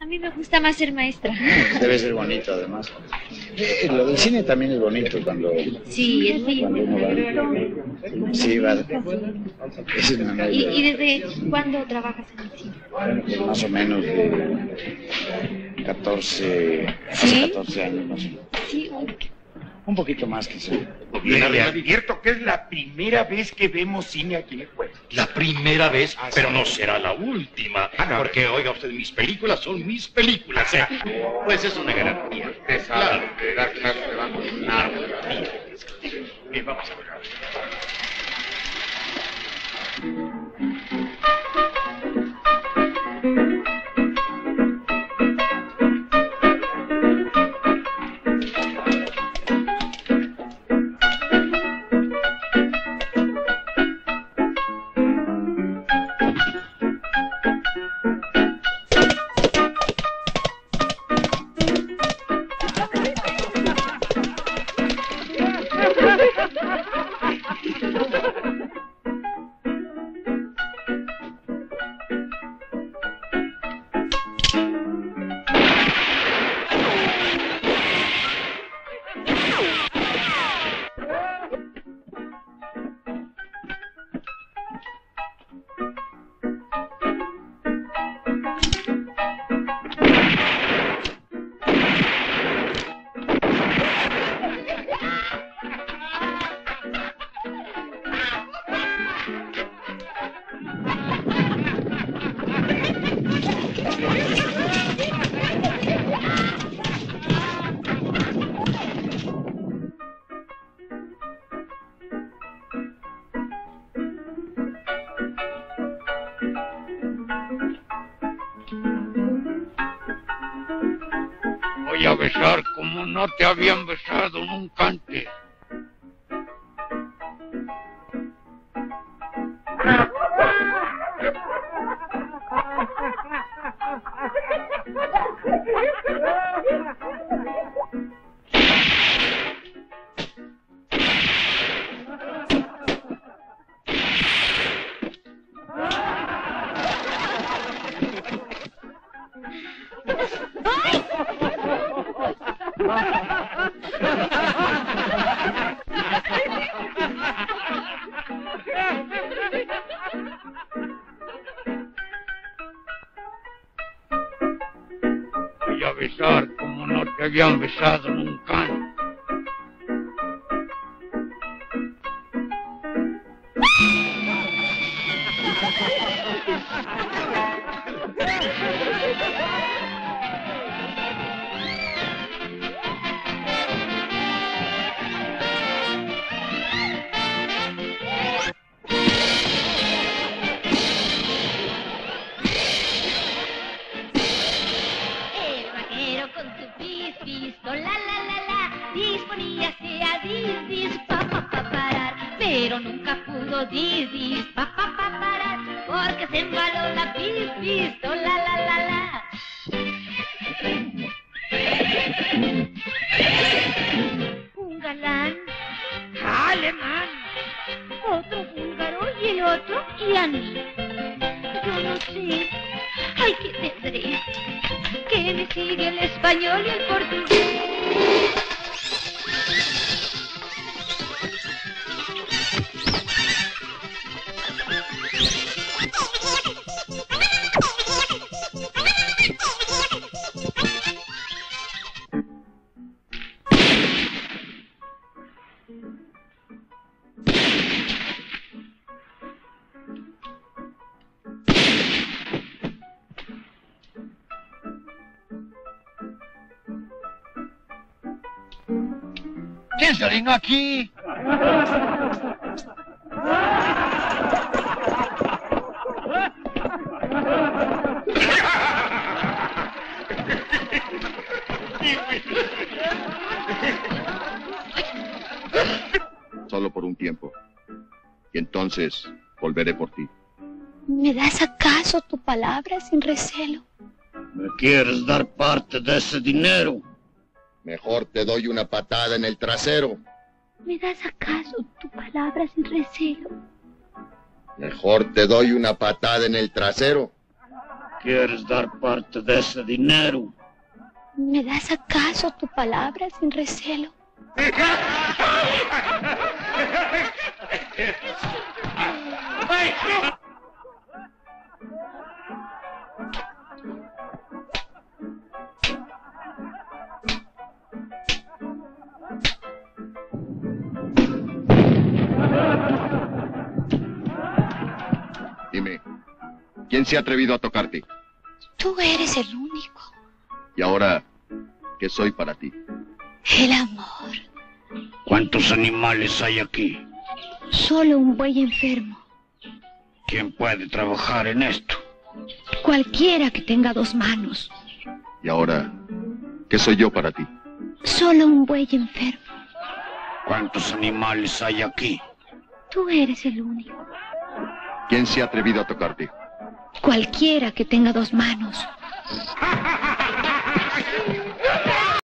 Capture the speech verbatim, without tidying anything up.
A mí me gusta más ser maestra. Debe ser bonito, además. Eh, lo del cine también es bonito cuando... Sí, es muy cuando uno va. Sí, va. Es una ¿Y, ¿Y desde cuándo trabajas en el cine? Bueno, pues más o menos de catorce, hace catorce años más o menos. Sí, un poquito más quizá. Le, le advierto que es la primera vez que vemos cine aquí en el pueblo. La primera vez, ah, pero sí. No será la última. Ah, no, porque, oiga usted, mis películas son mis películas. ¿eh? Pues es una garantía. Usted sabe que dar clases de banco nada. Eh, vamos a ver. Voy a besar como no te habían besado nunca antes. Voy a besar como no te habían besado nunca antes. Pero nunca pudo dis, dis, pa, pa, pa, parar, porque se embaló la pis, pistola, la, la, la. Un galán alemán, otro búlgaro y el otro iraní. Yo no sé, ay, ¿qué tendré? Que me sigue el español y el portugués. ¿Quién se orinó aquí? Solo por un tiempo. Y entonces volveré por ti. ¿Me das acaso tu palabra sin recelo? ¿Me quieres dar parte de ese dinero? Mejor te doy una patada en el trasero. ¿Me das acaso tu palabra sin recelo? Mejor te doy una patada en el trasero. ¿Quieres dar parte de ese dinero? ¿Me das acaso tu palabra sin recelo? Dime, ¿quién se ha atrevido a tocarte? Tú eres el único. Y ahora, ¿qué soy para ti? El amor. ¿Cuántos animales hay aquí? Solo un buey enfermo. ¿Quién puede trabajar en esto? Cualquiera que tenga dos manos. Y ahora, ¿qué soy yo para ti? Solo un buey enfermo. ¿Cuántos animales hay aquí? Tú eres el único. ¿Quién se ha atrevido a tocarte? Cualquiera que tenga dos manos.